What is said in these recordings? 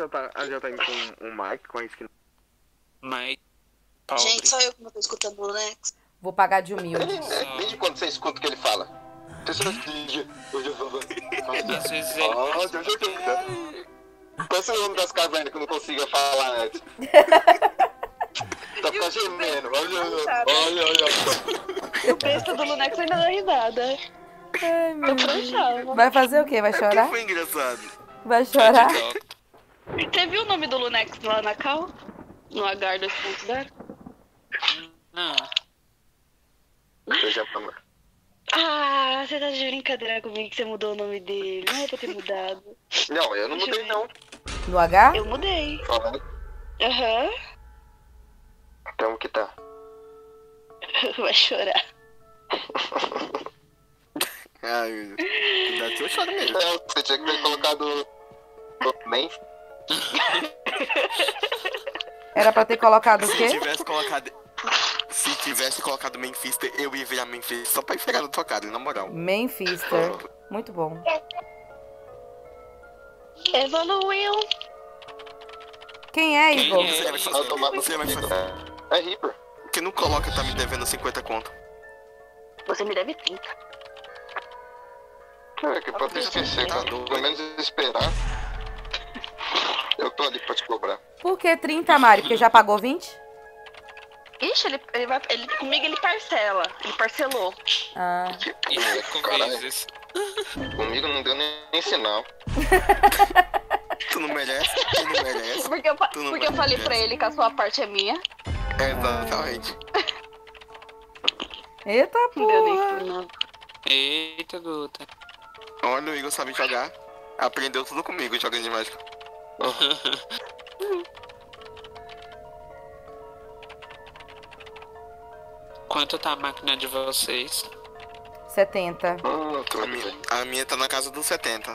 a já tá indo com um Mike, com a skin. Mike, pobre. Gente, só eu que não tô escutando o Lex. Vou pagar de humilde. Desde quando você escuta o que ele fala? Às vezes ele... Qual é o nome das cavernas que eu não consigo falar antes? Tá ficando gemendo. O besta do Lunex ainda dá risada. Ai, meu Deus. Trouxava. Vai fazer o quê? Vai chorar? Foi engraçado. Vai chorar? Você viu o nome do Lunex lá na Cal? No H 2.0? Não. Ah, você tá de brincadeira comigo que você mudou o nome dele. Não é pra ter mudado. Não, eu não mudei não. No H? Eu mudei. Falando. Aham. Como que tá? Vai chorar. Ai, meu Deus. Cuidado que eu choro mesmo. Não, você tinha que ter colocado nem. Era pra ter colocado o quê? Se tivesse colocado Memphister, eu ia virar Memphister só pra enfiar na tua cara, na moral. Memphister. Muito bom. Evoluiu. Quem é, Quem Igor? é? Você vai fazer. Você vai fazer. É Reaper. Porque não coloca, tá me devendo 50 conto. Você me deve 30. É que pra te esquecer, Tá cara. doido. Pelo menos esperar. Eu tô ali pra te cobrar. Por que 30, Mari? Porque já pagou 20? Ixi, comigo ele parcela. Ele parcelou. Ah. E cinco Caralho. vezes. Comigo não deu nem sinal. Tu não merece, tu não merece. Porque eu, Tu não porque eu falei pra ele que a sua parte é minha. Exatamente. Eita Não deu nem porra. sinal. Eita, Guta. Olha, o Igor sabe jogar. Aprendeu tudo comigo jogando de mágica. Quanto tá a máquina de vocês? 70. A minha tá na casa dos 70.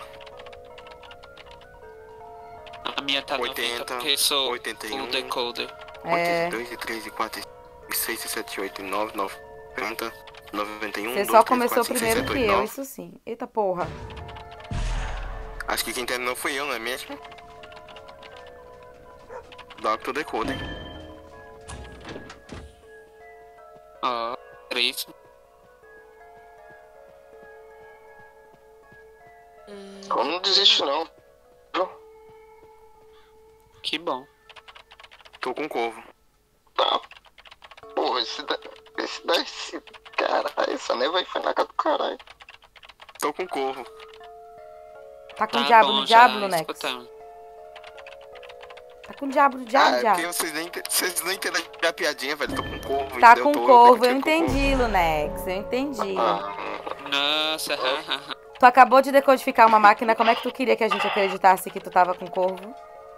A minha tá 90 80, porque sou 81. o decoder. É. 82, e 3, e 4, e 6, e 7, e 8, e 9, 90, 91, Você 2, só 3, começou 4, 5, 6, primeiro 7, que 8, eu, 9. isso sim. Eita porra. Acho que quem terminou fui eu, não é mesmo? Dr. Decoder. Ó, 3. Eu não desisto não. Que bom. Tô com corvo. Tá. Porra, esse caralho, essa neva aí foi na casa do caralho. Tô com corvo. Tá com Tá diabo bom, no já diabo, Nex? escutamos. Tá com diabo no Ah, diabo, é porque diabo. vocês não entenderam a piadinha, velho. Tô com corvo. Tá entendeu? com Tô corvo, eu com corvo. entendi, Lunex. Eu entendi. Nossa, Tu acabou de decodificar uma máquina, como é que tu queria que a gente acreditasse que tu tava com corvo?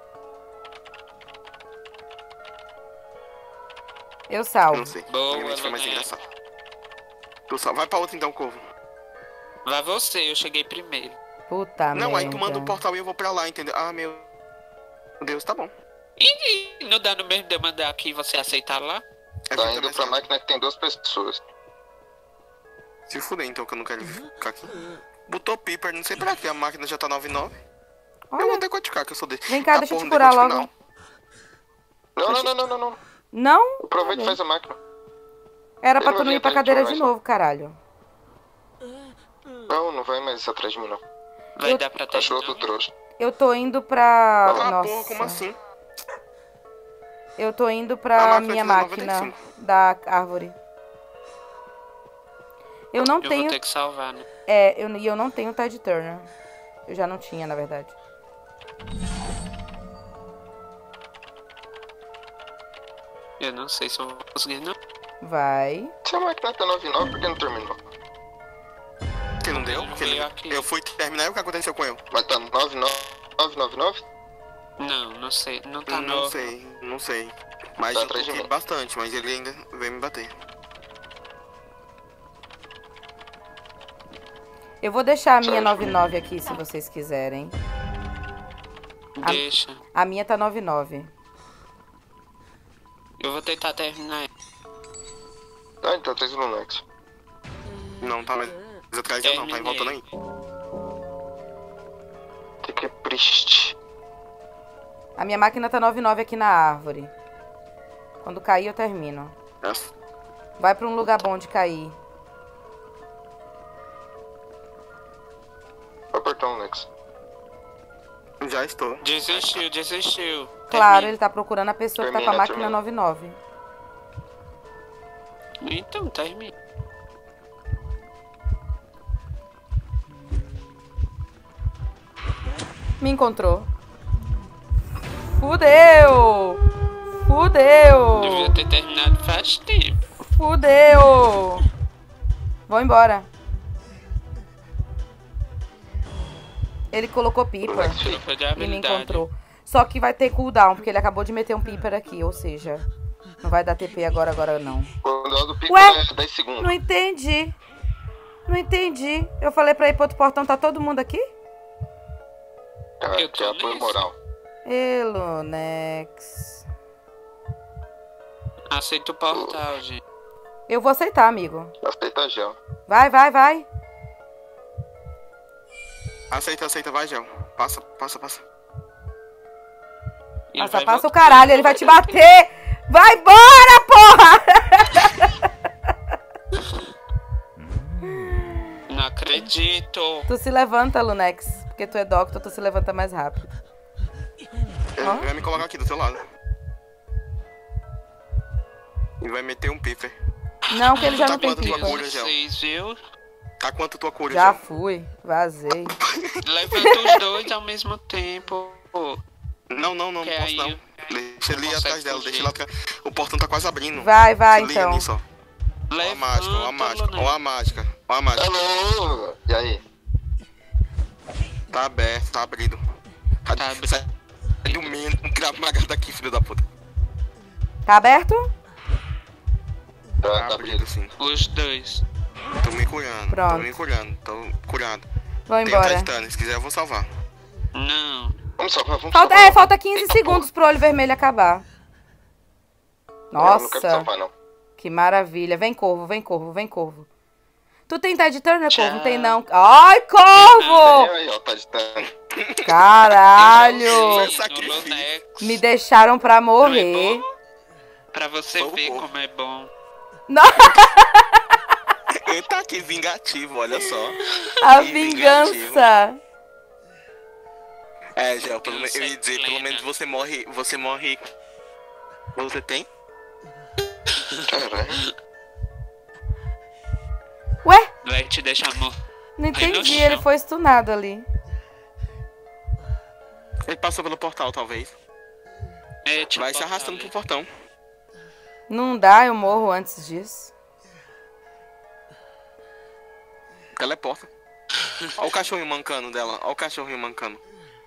Eu salvo. Não sei. Boa, Realmente foi mais Lunex. engraçado. Tu só vai pra outra então, corvo. vai você, eu cheguei primeiro. Puta Não, merda. aí tu manda um portal e eu vou pra lá, entendeu? Ah, meu Deus, tá bom. E não dá no mesmo de eu mandar aqui e você aceitar lá? É Tá fica indo mais pra rápido. máquina que tem 2 pessoas. Se fuder então, que eu não quero ficar aqui. Botou Piper, não sei pra que, a máquina já tá 99. Eu vou Olha, decodificar, que eu sou desse. vem cá, Tá, deixa eu porra, te não curar decodifico, logo. Não. Não? O Aproveita Tá e faz a máquina. Era pra Ele tu vai não ir vir pra pra cadeira gente de mais, novo, caralho. Não vai mais atrás de mim não. Vai dar pra Achou outro terminar? trouxa. Eu tô indo pra... Ah, Nossa. porra, como assim? Eu tô indo A pra máquina minha tá máquina 95. da árvore. Eu não Eu tenho... vou ter que salvar, né? eu não tenho Tide Turner. Eu já não tinha, na verdade. Eu não sei se eu vou conseguir, não. Vai. Se a máquina tá 99, por que não terminou? Que não deu? Que Veio não... aqui. Eu fui terminar e o que aconteceu com eu? Mas tá 99999? Não sei. Não tá Não no... sei. Mas Tá eu atrás de toquei mim. bastante, mas ele ainda veio me bater. Eu vou deixar a minha 99 aqui, se vocês quiserem. Deixa. A minha tá 99. Eu vou tentar terminar. Ah, então tá no Nex. Não, tá mais atrás de eu não, tá em volta aí. Tem que é triste. A minha máquina tá 9,9 aqui na árvore. Quando cair, eu termino. Nossa. Vai pra um lugar bom de cair. Vai apertar um Lex. Já estou. Desistiu. Claro, ele tá procurando a pessoa que tá com a Termina, máquina 9,9. Então, termina. Me encontrou. Fudeu! Fudeu! Devia ter terminado faz tempo. Fudeu! Vou embora. Ele colocou pipa Troca de e me habilidade. encontrou. Só que vai ter cooldown, porque ele acabou de meter um piper aqui, ou seja, não vai dar TP agora não. Quando ela do pico Ué? é 10 segundos. Não entendi. Não entendi. Eu falei pra ir pro outro portão, tá todo mundo aqui? Eu Que é tô apoio nisso. moral. Elonex. Aceita o portal, gente. Eu vou aceitar, amigo. Aceita gel. Vai. Aceita, vai, Gel. Passa. Ele vai Passa o voltar. caralho, ele vai te bater! Vai embora, porra! Não acredito. Tu se levanta, Lunex. Porque tu é doctor, tu se levanta mais rápido. Ele Ó. vai me colocar aqui do teu lado. E vai meter um piper. Não, que ele já Tá não tem quanto tua pipa. cura, Gel? Vocês, viu? Tá quanto tua cura, Já Gel? fui, vazei. Levanta os dois ao mesmo tempo. Não Que posso aí não. Deixa ele ir consegue atrás dela, fugir. deixa ela atrás. O portão tá quase abrindo. Vai, Se liga então. nisso, ó. Ó a mágica, ó a mágica, ó a mágica, ó a mágica. Alô! E aí? Tá aberto, tá abrido. Tá abrido. Sai do meio, não grava uma garra daqui, filho da puta. Tá aberto? Tá Tá abrido, abrindo. sim. Os dois. Tô me curando, Pronto. tô curado. Vou Tem embora. outra Titânia, se quiser eu vou salvar. Não. Vamos salvar, vamos Falta, salvar. falta 15 segundos pro olho vermelho acabar. Eu não quero te Nossa, salvar, não. que maravilha. Vem, corvo. Tu tem Tide Turner, corvo? Não Tchau. tem, não. Ai, corvo! Aí, ó, tá de tano. Caralho! Sim. sacrifício. No Lunex. Me deixaram pra Não é morrer. bom? Pra você Vamos, ver pô. como é bom. Ele tá aqui vingativo, olha só. A Que vingança. É, Gel, pelo menos, eu ia Sei dizer, pelo plena. menos você morre. Você tem? Caralho. Ué? Vai te deixar morrer. Não Aí no entendi, chão. ele foi stunado ali. Ele passou pelo portal, talvez. É, tipo, Vai se arrastando pro portão. Não dá, eu morro antes disso. Teleporta. Ó o cachorrinho mancando dela, ó o cachorrinho mancando.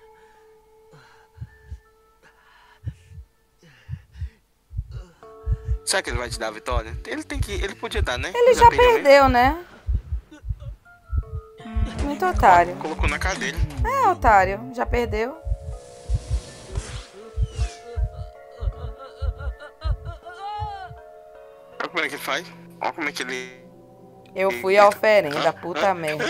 Será que ele vai te dar a vitória? Ele podia dar, né? Ele já perdeu mesmo. perdeu, né? Muito otário. Colocou na cadeira. É, otário. Já perdeu. Olha como é que ele faz. Olha como é que ele... Eu fui a oferenda, puta merda.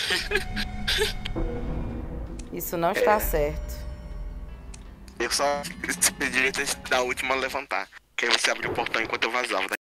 Isso não está certo. Eu só devia ter sido a última a levantar. Que aí você abriu o portão enquanto eu vazava.